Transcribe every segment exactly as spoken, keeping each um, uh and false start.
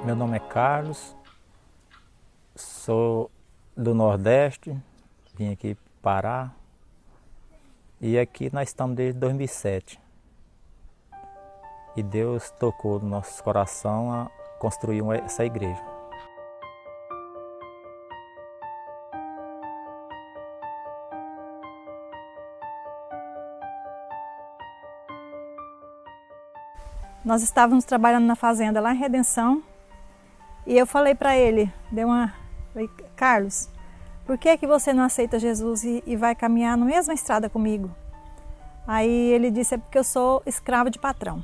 Meu nome é Carlos, sou do Nordeste, vim aqui Pará e aqui nós estamos desde dois mil e sete. E Deus tocou no nosso coração a construir essa igreja. Nós estávamos trabalhando na fazenda lá em Redenção e eu falei para ele, dei uma, falei, Carlos, por que que você não aceita Jesus e, e vai caminhar na mesma estrada comigo? Aí ele disse, é porque eu sou escravo de patrão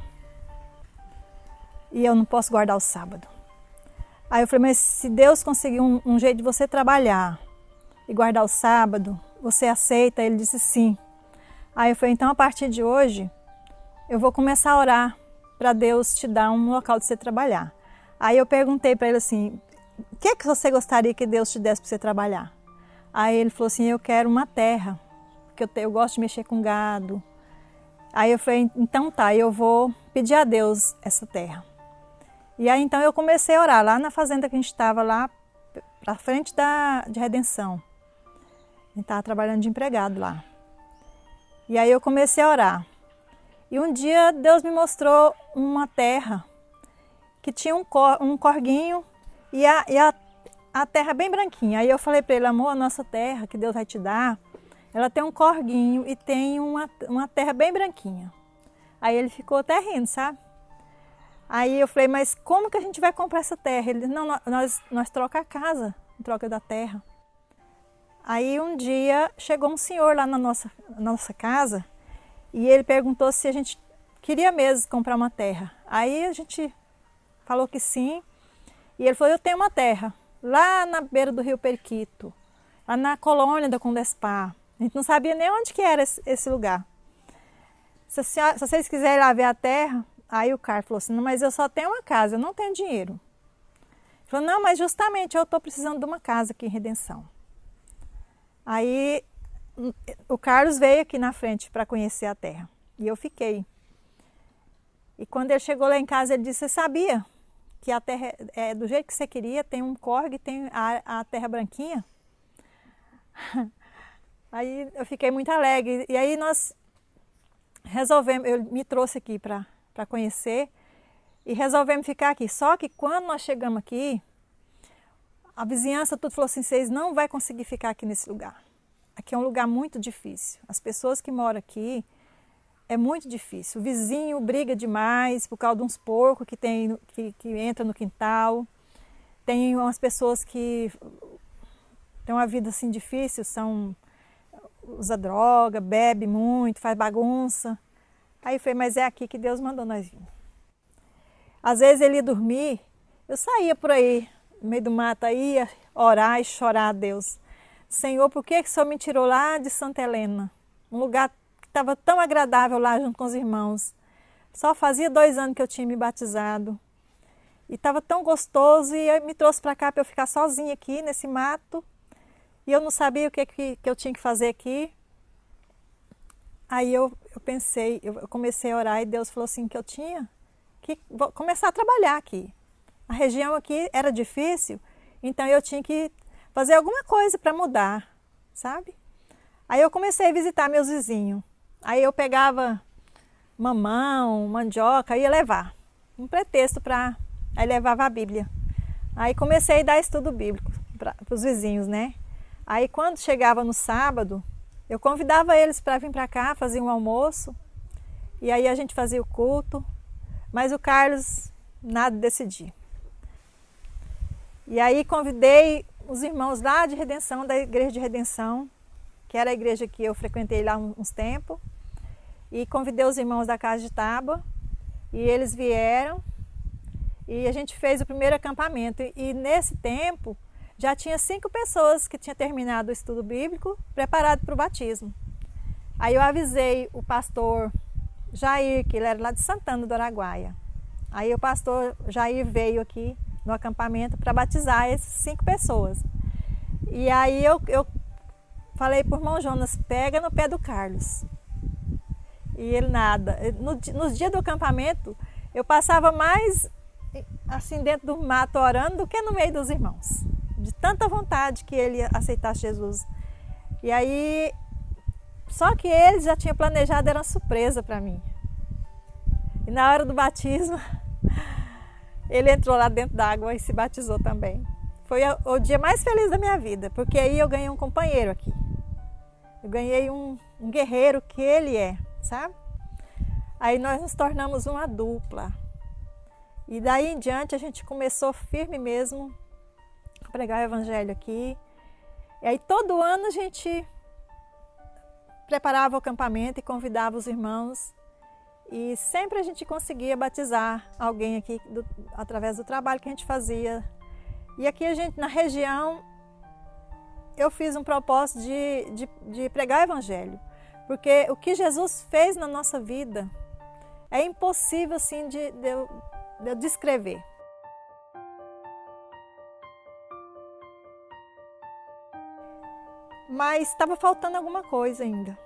e eu não posso guardar o sábado. Aí eu falei, mas se Deus conseguir um, um jeito de você trabalhar e guardar o sábado, você aceita? Ele disse sim. Aí eu falei, então a partir de hoje eu vou começar a orar para Deus te dar um local de você trabalhar. Aí eu perguntei para ele assim, o que é que você gostaria que Deus te desse para você trabalhar? Aí ele falou assim, eu quero uma terra, porque eu, te, eu gosto de mexer com gado. Aí eu falei, então tá, eu vou pedir a Deus essa terra. E aí então eu comecei a orar lá na fazenda que a gente estava lá, para frente da, de Redenção. A gente estava trabalhando de empregado lá. E aí eu comecei a orar. E um dia Deus me mostrou uma terra que tinha um, cor, um corguinho e, a, e a, a terra bem branquinha. Aí eu falei para ele, amor, a nossa terra que Deus vai te dar, ela tem um corguinho e tem uma, uma terra bem branquinha. Aí ele ficou até rindo, sabe? Aí eu falei, mas como que a gente vai comprar essa terra? Ele disse, não, nós, nós troca a casa, em troca da terra. Aí um dia chegou um senhor lá na nossa, na nossa casa e ele perguntou se a gente queria mesmo comprar uma terra. Aí a gente falou que sim. E ele falou, eu tenho uma terra lá na beira do rio Periquito, lá na colônia da Condespar. A gente não sabia nem onde que era esse, esse lugar. Se, se, se vocês quiserem lá ver a terra, aí o cara falou assim, não, mas eu só tenho uma casa, eu não tenho dinheiro. Ele falou, não, mas justamente eu estou precisando de uma casa aqui em Redenção. Aí o Carlos veio aqui na frente para conhecer a terra e eu fiquei. E quando ele chegou lá em casa, ele disse, você sabia que a terra é do jeito que você queria, tem um córrego, tem a, a terra branquinha? Aí eu fiquei muito alegre e aí nós resolvemos, ele me trouxe aqui para para conhecer e resolvemos ficar aqui. Só que quando nós chegamos aqui, a vizinhança tudo falou assim, vocês não vão conseguir ficar aqui nesse lugar. Aqui é um lugar muito difícil. As pessoas que moram aqui, é muito difícil. O vizinho briga demais por causa de uns porcos que, tem, que, que entram no quintal. Tem umas pessoas que têm uma vida assim difícil, são, usa droga, bebe muito, faz bagunça. Aí eu falei, mas é aqui que Deus mandou nós vir. Às vezes ele ia dormir, eu saía por aí, no meio do mato, ia orar e chorar a Deus. Senhor, por que que o Senhor me tirou lá de Santa Helena? Um lugar que estava tão agradável lá junto com os irmãos. Só fazia dois anos que eu tinha me batizado. E estava tão gostoso e me trouxe para cá para eu ficar sozinha aqui nesse mato. E eu não sabia o que, que, que eu tinha que fazer aqui. Aí eu, eu pensei, eu comecei a orar e Deus falou assim que eu tinha que começar a trabalhar aqui. A região aqui era difícil, então eu tinha que fazer alguma coisa para mudar, sabe? Aí eu comecei a visitar meus vizinhos. Aí eu pegava mamão, mandioca, ia levar. Um pretexto para... Aí levava a Bíblia. Aí comecei a dar estudo bíblico para os vizinhos, né? Aí quando chegava no sábado, eu convidava eles para vir para cá, fazer um almoço. E aí a gente fazia o culto. Mas o Carlos, nada de decidir. E aí convidei os irmãos lá de Redenção, da Igreja de Redenção, que era a igreja que eu frequentei lá uns tempos, e convidei os irmãos da Casa de Tábua, e eles vieram, e a gente fez o primeiro acampamento, e, e nesse tempo já tinha cinco pessoas que tinham terminado o estudo bíblico, preparado para o batismo. Aí eu avisei o pastor Jair, que ele era lá de Santana do Araguaia. Aí o pastor Jair veio aqui no acampamento para batizar essas cinco pessoas. E aí eu, eu falei para o irmão Jonas, pega no pé do Carlos. E ele nada. No, nos dias do acampamento, eu passava mais assim dentro do mato orando do que no meio dos irmãos. De tanta vontade que ele aceitasse Jesus. E aí, só que ele já tinha planejado, era uma surpresa para mim. E na hora do batismo, ele entrou lá dentro d'água e se batizou também. Foi o dia mais feliz da minha vida, porque aí eu ganhei um companheiro aqui. Eu ganhei um, um guerreiro que ele é, sabe? Aí nós nos tornamos uma dupla. E daí em diante a gente começou firme mesmo a pregar o evangelho aqui. E aí todo ano a gente preparava o acampamento e convidava os irmãos. E sempre a gente conseguia batizar alguém aqui do, através do trabalho que a gente fazia. E aqui a gente, na região, eu fiz um propósito de, de, de pregar o evangelho. Porque o que Jesus fez na nossa vida é impossível assim de, de, eu, de eu descrever. Mas estava faltando alguma coisa ainda.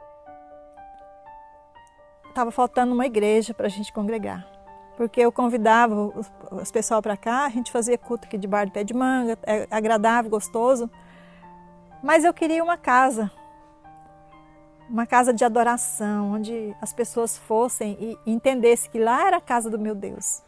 Estava faltando uma igreja para a gente congregar. Porque eu convidava os, os pessoal para cá, a gente fazia culto aqui de bar de pé de manga, é agradável, gostoso. Mas eu queria uma casa, uma casa de adoração, onde as pessoas fossem e entendessem que lá era a casa do meu Deus.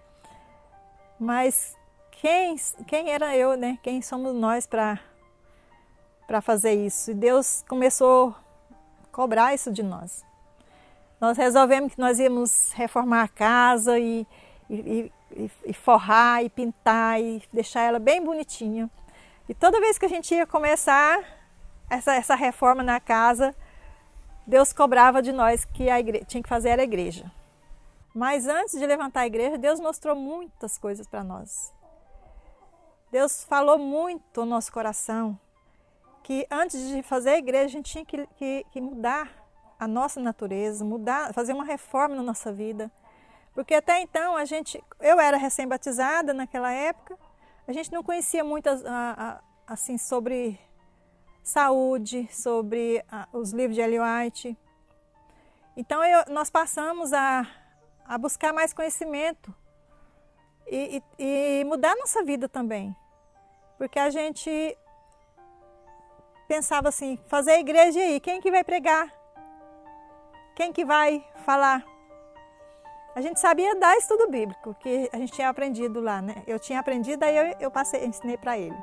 Mas quem, quem era eu, né? Quem somos nós para para fazer isso? E Deus começou a cobrar isso de nós. Nós resolvemos que nós íamos reformar a casa e, e, e, e forrar e pintar e deixar ela bem bonitinha. E toda vez que a gente ia começar essa, essa reforma na casa, Deus cobrava de nós que a igreja, tinha que fazer era a igreja. Mas antes de levantar a igreja, Deus mostrou muitas coisas para nós. Deus falou muito no nosso coração que antes de fazer a igreja, a gente tinha que, que, que mudar a nossa natureza, mudar, fazer uma reforma na nossa vida. Porque até então, a gente, eu era recém-batizada naquela época, a gente não conhecia muito assim, sobre saúde, sobre os livros de Ellen White. Então, eu, nós passamos a, a buscar mais conhecimento e, e, e mudar a nossa vida também. Porque a gente pensava assim, fazer a igreja aí, quem que vai pregar? Quem que vai falar? A gente sabia dar estudo bíblico, que a gente tinha aprendido lá, né? Eu tinha aprendido, aí eu, eu passei, ensinei para ele.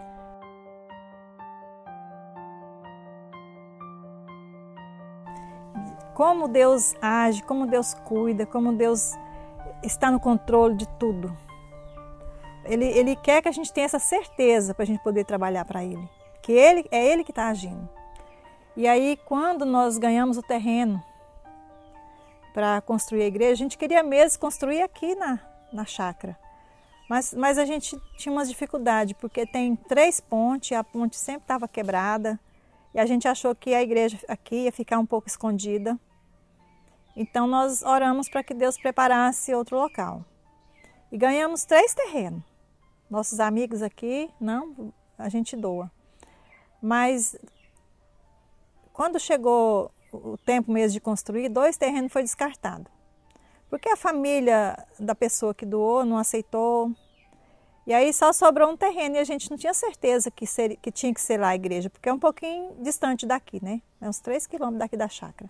Como Deus age, como Deus cuida, como Deus está no controle de tudo. Ele, ele quer que a gente tenha essa certeza para a gente poder trabalhar para Ele. Que ele, é Ele que está agindo. E aí, quando nós ganhamos o terreno para construir a igreja, a gente queria mesmo construir aqui na, na chácara. Mas, mas a gente tinha umas dificuldades, porque tem três pontes, a ponte sempre estava quebrada, e a gente achou que a igreja aqui ia ficar um pouco escondida. Então nós oramos para que Deus preparasse outro local. E ganhamos três terrenos. Nossos amigos aqui, não, a gente doa. Mas quando chegou o tempo mesmo de construir, dois terrenos foi descartado. Porque a família da pessoa que doou não aceitou. E aí só sobrou um terreno e a gente não tinha certeza que, ser, que tinha que ser lá a igreja, porque é um pouquinho distante daqui, né? É uns três quilômetros daqui da chácara.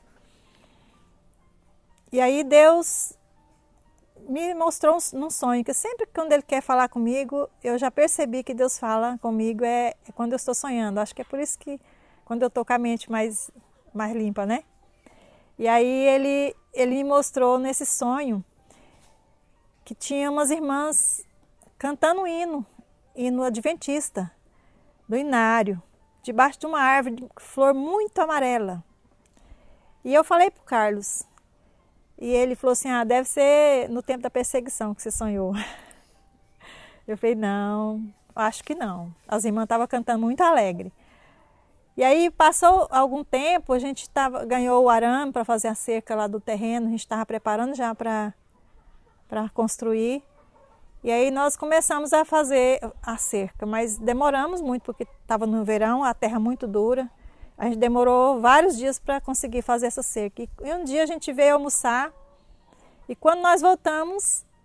E aí Deus me mostrou num sonho, que sempre quando Ele quer falar comigo, eu já percebi que Deus fala comigo é, é quando eu estou sonhando. Acho que é por isso que quando eu estou com a mente mais, mais limpa, né? E aí ele, ele me mostrou nesse sonho que tinha umas irmãs cantando um hino, hino adventista, do Inário, debaixo de uma árvore de flor muito amarela. E eu falei para o Carlos, e ele falou assim, ah, deve ser no tempo da perseguição que você sonhou. Eu falei, não, acho que não. As irmãs estavam cantando muito alegre. E aí passou algum tempo, a gente tava, ganhou o arame para fazer a cerca lá do terreno, a gente estava preparando já para para construir. E aí nós começamos a fazer a cerca, mas demoramos muito porque estava no verão, a terra muito dura. A gente demorou vários dias para conseguir fazer essa cerca. E um dia a gente veio almoçar e quando nós voltamos,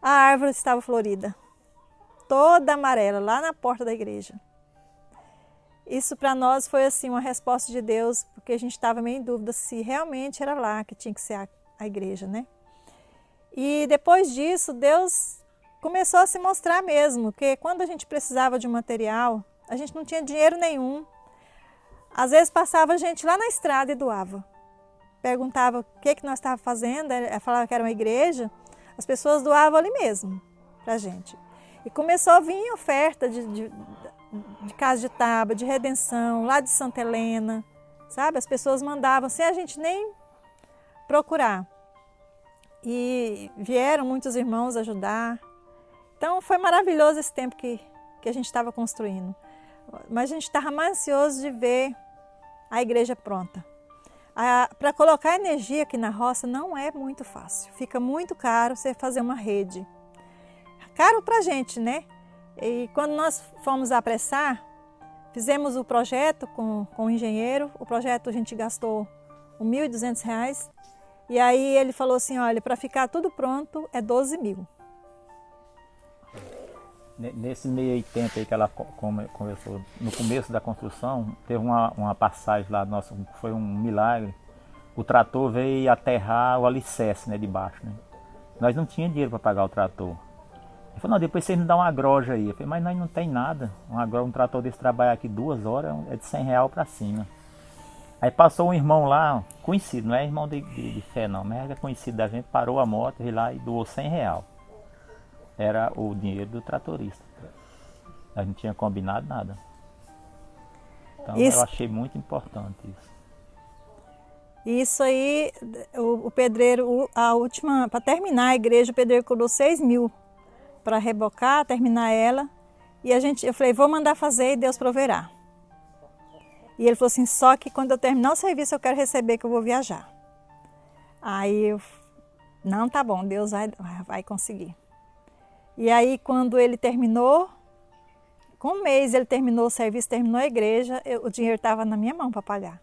a árvore estava florida, toda amarela, lá na porta da igreja. Isso para nós foi assim uma resposta de Deus, porque a gente estava meio em dúvida se realmente era lá que tinha que ser a, a igreja, né? E depois disso, Deus começou a se mostrar mesmo, que quando a gente precisava de um material, a gente não tinha dinheiro nenhum. Às vezes passava a gente lá na estrada e doava. Perguntava o que, que nós estávamos fazendo, falava que era uma igreja, as pessoas doavam ali mesmo para a gente. E começou a vir oferta de, de, de Casa de Tábua, de Redenção, lá de Santa Helena, sabe? As pessoas mandavam sem a gente nem procurar. E vieram muitos irmãos ajudar. Então foi maravilhoso esse tempo que, que a gente estava construindo. Mas a gente estava mais ansioso de ver a igreja pronta. Para colocar energia aqui na roça não é muito fácil. Fica muito caro você fazer uma rede. Caro para a gente, né? E quando nós fomos apressar, fizemos o projeto com, com o engenheiro. O projeto a gente gastou mil e duzentos reais. E aí ele falou assim, olha, para ficar tudo pronto é doze mil. Nesse meio tempo aí que ela conversou, no começo da construção, teve uma, uma passagem lá, nossa, foi um milagre. O trator veio aterrar o alicerce, né, de baixo, né? Nós não tínhamos dinheiro para pagar o trator. Ele falou, não, depois vocês me dão uma groja aí. Eu falei, mas nós não tem nada. Uma groja, um trator desse trabalhar aqui duas horas é de cem reais para cima. Aí passou um irmão lá, conhecido, não é irmão de, de, de fé não, mas é conhecido da gente, parou a moto, veio lá e doou cem reais. Era o dinheiro do tratorista. A gente não tinha combinado nada. Então isso, eu achei muito importante isso. Isso aí, o, o pedreiro, a última, para terminar a igreja, o pedreiro cobrou seis mil para rebocar, terminar ela. E a gente, eu falei, vou mandar fazer e Deus proverá. E ele falou assim, só que quando eu terminar o serviço eu quero receber que eu vou viajar. Aí eu, não, tá bom, Deus vai, vai conseguir. E aí quando ele terminou, com um mês ele terminou o serviço, terminou a igreja, eu, o dinheiro estava na minha mão para pagar.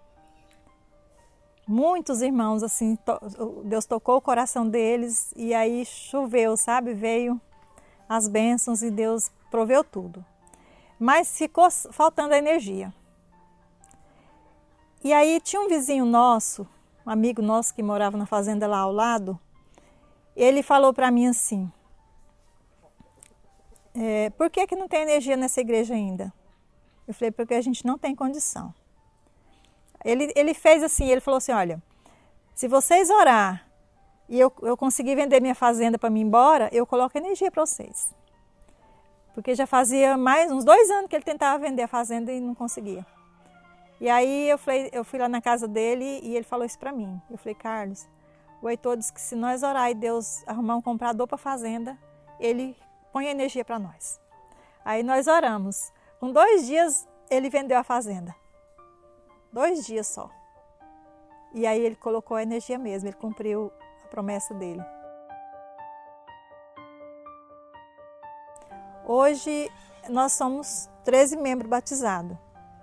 Muitos irmãos, assim, to, Deus tocou o coração deles e aí choveu, sabe? Veio as bênçãos e Deus proveu tudo. Mas ficou faltando a energia. E aí tinha um vizinho nosso, um amigo nosso que morava na fazenda lá ao lado, ele falou para mim assim, é, por que que não tem energia nessa igreja ainda? Eu falei, porque a gente não tem condição. Ele, ele fez assim, ele falou assim, olha, se vocês orar e eu, eu conseguir vender minha fazenda para mim ir embora, eu coloco energia para vocês. Porque já fazia mais uns dois anos que ele tentava vender a fazenda e não conseguia. E aí eu, falei, eu fui lá na casa dele e ele falou isso para mim. Eu falei, Carlos, o Heitor disse que se nós orar e Deus arrumar um comprador para a fazenda, ele põe energia para nós. Aí nós oramos. Com dois dias ele vendeu a fazenda. Dois dias só. E aí ele colocou a energia mesmo, ele cumpriu a promessa dele. Hoje nós somos treze membros batizados.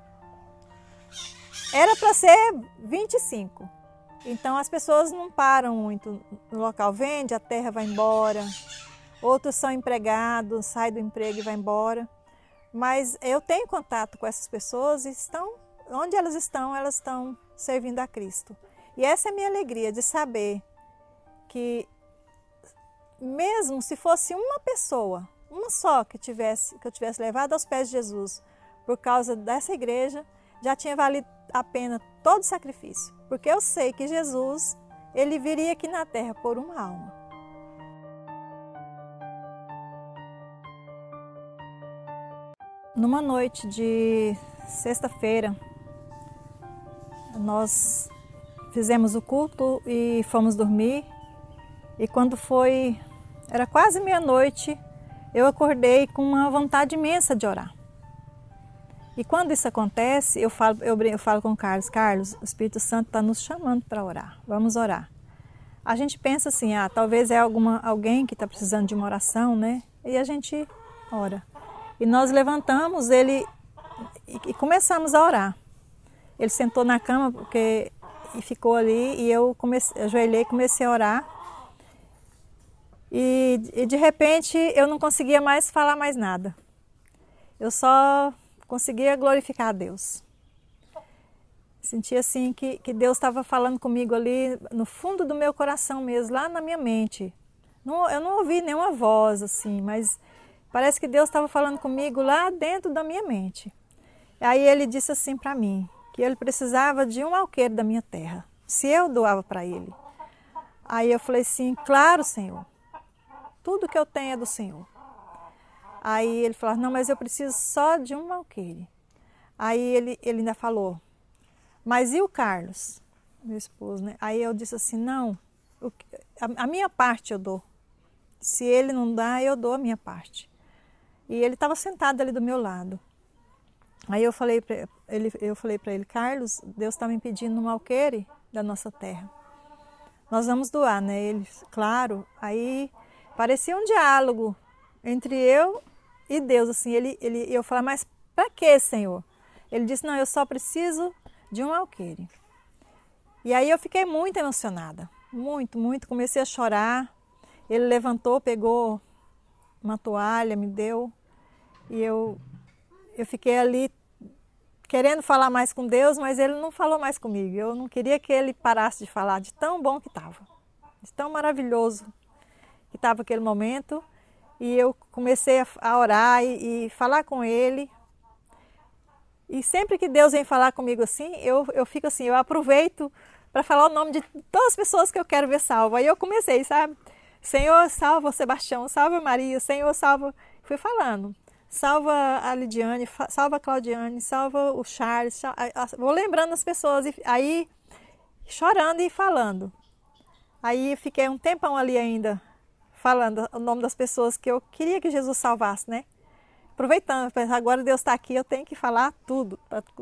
Era para ser vinte e cinco. Então as pessoas não param muito no local. Vende, a terra vai embora. Outros são empregados, saem do emprego e vai embora. Mas eu tenho contato com essas pessoas e estão, onde elas estão, elas estão servindo a Cristo. E essa é a minha alegria de saber que mesmo se fosse uma pessoa, uma só que, tivesse, que eu tivesse levado aos pés de Jesus por causa dessa igreja, já tinha valido a pena todo o sacrifício. Porque eu sei que Jesus, ele viria aqui na terra por uma alma. Numa noite de sexta-feira, nós fizemos o culto e fomos dormir. E quando foi, era quase meia-noite, eu acordei com uma vontade imensa de orar. E quando isso acontece, eu falo, eu, eu falo com o Carlos, Carlos, o Espírito Santo está nos chamando para orar, vamos orar. A gente pensa assim, ah, talvez é alguma, alguém que está precisando de uma oração, né? E a gente ora. E nós levantamos ele e, e começamos a orar. Ele sentou na cama porque, e ficou ali e eu comecei, ajoelhei e comecei a orar. E e de repente eu não conseguia mais falar mais nada. Eu só conseguia glorificar a Deus. Sentia assim que, que Deus estava falando comigo ali no fundo do meu coração mesmo, lá na minha mente. Não, eu não ouvi nenhuma voz assim, mas parece que Deus estava falando comigo lá dentro da minha mente. Aí ele disse assim para mim, que ele precisava de um alqueire da minha terra, se eu doava para ele. Aí eu falei assim, claro, Senhor, tudo que eu tenho é do Senhor. Aí ele falou, não, mas eu preciso só de um alqueire. Aí ele, ele ainda falou, mas e o Carlos, meu esposo, né? Aí eu disse assim, não, o, a, a minha parte eu dou. Se ele não dá, eu dou a minha parte. E ele estava sentado ali do meu lado. Aí eu falei para ele, eu falei para ele, Carlos, Deus está me pedindo um alqueire da nossa terra. Nós vamos doar, né? Ele, claro. Aí parecia um diálogo entre eu e Deus, assim. Ele, ele, eu falei, mas para quê, Senhor? Ele disse, não, eu só preciso de um alqueire. E aí eu fiquei muito emocionada, muito, muito. Comecei a chorar. Ele levantou, pegou uma toalha, me deu. E eu, eu fiquei ali querendo falar mais com Deus, mas ele não falou mais comigo. Eu não queria que ele parasse de falar, de tão bom que estava, de tão maravilhoso que estava aquele momento. E eu comecei a orar e, e falar com ele. E sempre que Deus vem falar comigo assim, eu, eu fico assim, eu aproveito para falar o nome de todas as pessoas que eu quero ver salvo. Aí eu comecei, sabe? Senhor, salva o Sebastião, salva a Maria, Senhor, salva... Fui falando. Salva a Lidiane, salva a Claudiane, salva o Charles. Salva... Vou lembrando as pessoas, e aí chorando e falando. Aí fiquei um tempão ali ainda, falando o nome das pessoas que eu queria que Jesus salvasse, né? Aproveitando, agora Deus está aqui, eu tenho que falar tudo.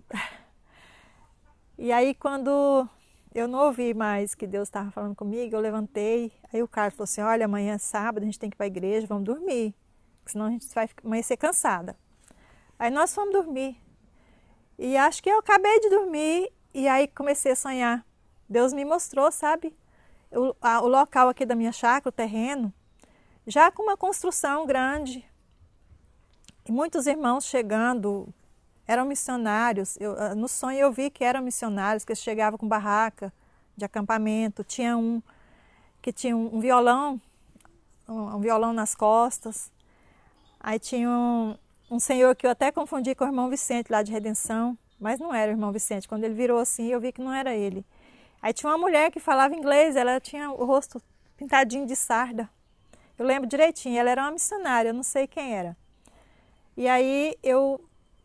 E aí quando eu não ouvi mais que Deus estava falando comigo, eu levantei. Aí o Carlos falou assim, olha, amanhã é sábado, a gente tem que ir para a igreja, vamos dormir. Senão a gente vai amanhecer cansada. Aí nós fomos dormir. E acho que eu acabei de dormir e aí comecei a sonhar. Deus me mostrou, sabe, o, a, o local aqui da minha chácara, o terreno, já com uma construção grande. E muitos irmãos chegando, eram missionários. Eu, no sonho eu vi que eram missionários, que eles chegavam com barraca de acampamento. Tinha um que tinha um, um violão, um, um violão nas costas. Aí tinha um, um senhor que eu até confundi com o irmão Vicente lá de Redenção, mas não era o irmão Vicente. Quando ele virou assim, eu vi que não era ele. Aí tinha uma mulher que falava inglês, ela tinha o rosto pintadinho de sarda. Eu lembro direitinho, ela era uma missionária, eu não sei quem era. E aí eu,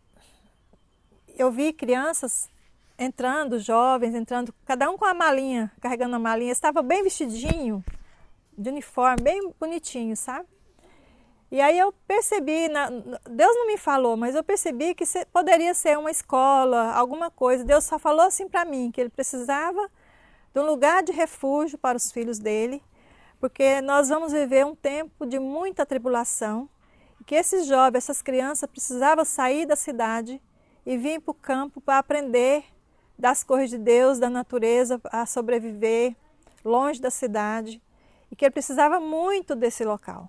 eu vi crianças entrando, jovens entrando, cada um com a malinha, carregando a malinha. Estava bem vestidinho, de uniforme, bem bonitinho, sabe? E aí eu percebi, na, Deus não me falou, mas eu percebi que poderia ser uma escola, alguma coisa. Deus só falou assim para mim, que ele precisava de um lugar de refúgio para os filhos dele, porque nós vamos viver um tempo de muita tribulação, e que esses jovens, essas crianças precisavam sair da cidade e vir para o campo para aprender das coisas de Deus, da natureza, a sobreviver longe da cidade, e que ele precisava muito desse local.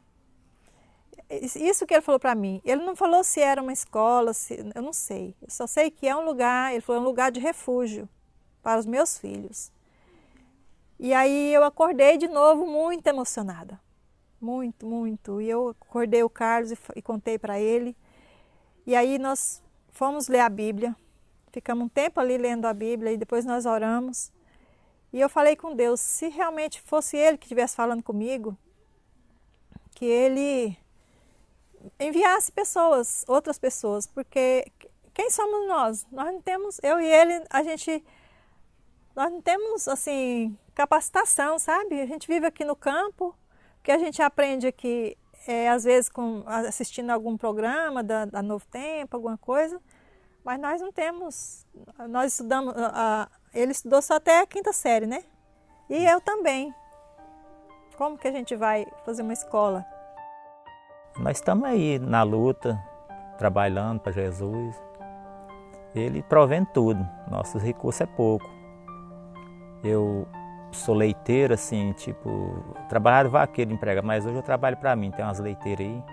Isso que ele falou para mim. Ele não falou se era uma escola, se, eu não sei. Eu só sei que é um lugar, ele falou, um lugar de refúgio para os meus filhos. E aí eu acordei de novo muito emocionada. Muito, muito. E eu acordei o Carlos e, e contei para ele. E aí nós fomos ler a Bíblia. Ficamos um tempo ali lendo a Bíblia e depois nós oramos. E eu falei com Deus, se realmente fosse Ele que estivesse falando comigo, que Ele enviasse pessoas, outras pessoas, porque quem somos nós? Nós não temos, eu e ele, a gente, nós não temos, assim, capacitação, sabe? A gente vive aqui no campo, o que a gente aprende aqui, é, às vezes, com, assistindo algum programa da, da Novo Tempo, alguma coisa, mas nós não temos, nós estudamos, a, ele estudou só até a quinta série, né? E eu também. Como que a gente vai fazer uma escola? Nós estamos aí na luta, trabalhando para Jesus. Ele provendo tudo, nossos recursos é pouco. Eu sou leiteiro, assim, tipo, trabalhava vaqueiro empregado, mas hoje eu trabalho para mim, tem umas leiteiras aí.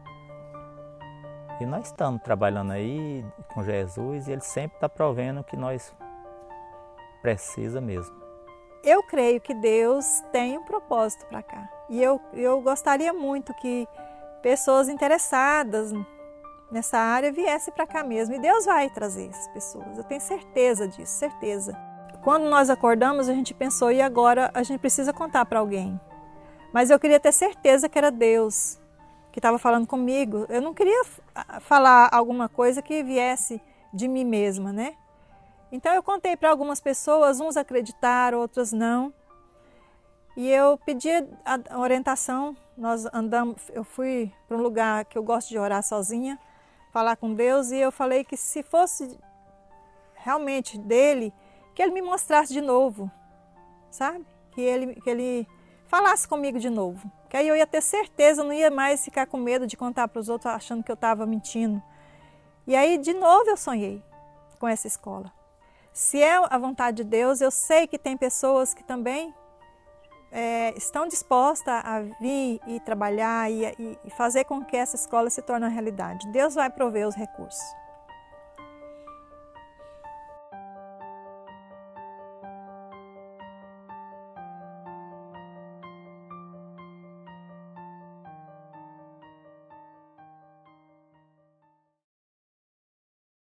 E nós estamos trabalhando aí com Jesus e Ele sempre está provendo o que nós precisa mesmo. Eu creio que Deus tem um propósito para cá. E eu, eu gostaria muito que pessoas interessadas nessa área viessem para cá mesmo. E Deus vai trazer essas pessoas, eu tenho certeza disso, certeza. Quando nós acordamos, a gente pensou, e agora a gente precisa contar para alguém. Mas eu queria ter certeza que era Deus que estava falando comigo. Eu não queria falar alguma coisa que viesse de mim mesma, né? Então eu contei para algumas pessoas, uns acreditaram, outros não. E eu pedi a orientação, nós andamos, eu fui para um lugar que eu gosto de orar sozinha, falar com Deus, e eu falei que se fosse realmente dele, que ele me mostrasse de novo, sabe? Que ele, que ele falasse comigo de novo. Que aí eu ia ter certeza, não ia mais ficar com medo de contar para os outros achando que eu estava mentindo. E aí de novo eu sonhei com essa escola. Se é a vontade de Deus, eu sei que tem pessoas que também é, estão dispostas a vir e trabalhar e, e fazer com que essa escola se torne uma realidade. Deus vai prover os recursos.